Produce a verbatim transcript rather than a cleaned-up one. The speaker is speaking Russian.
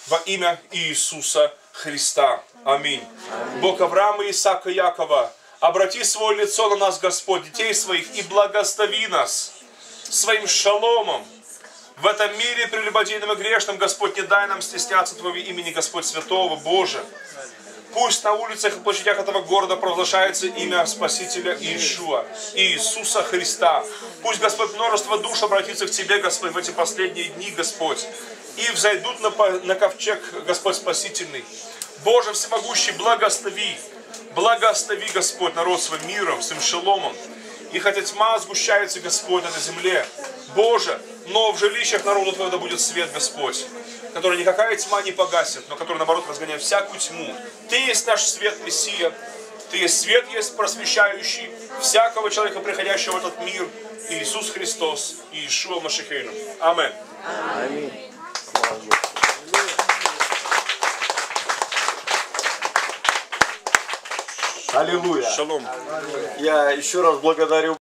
во имя Иисуса Христа. Аминь. Бог Авраама, Исаака, Якова, обрати свое лицо на нас, Господь, детей своих, и благослови нас своим шаломом. В этом мире прелюбодейном и грешном, Господь, не дай нам стесняться Твоего имени, Господь Святого, Боже. Пусть на улицах и площадях этого города провозглашается имя Спасителя Иешуа, Иисуса Христа. Пусть, Господь, множество душ обратится к Тебе, Господь, в эти последние дни, Господь, и взойдут на, на ковчег, Господь Спасительный. Боже Всемогущий, благослови, благослови, Господь, народ своим миром, своим шеломом. И хотя тьма сгущается, Господь, на земле, Боже, но в жилищах народа Твоего да будет свет, Господь, который никакая тьма не погасит, но который, наоборот, разгоняет всякую тьму. Ты есть наш свет, Мессия, Ты есть свет, есть просвещающий всякого человека, приходящего в этот мир, Иисус Христос, Иешуа Машихейну. Аминь. Аминь. Аллилуйя. Шалом. Я еще раз благодарю